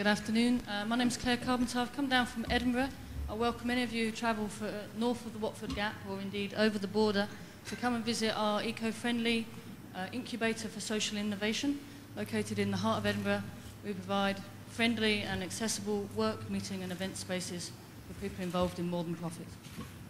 Good afternoon. My name is Claire Carpenter. I've come down from Edinburgh. I welcome any of you who travel north of the Watford Gap or indeed over the border to come and visit our eco-friendly incubator for social innovation located in the heart of Edinburgh. We provide friendly and accessible work, meeting and event spaces for people involved in more than profit.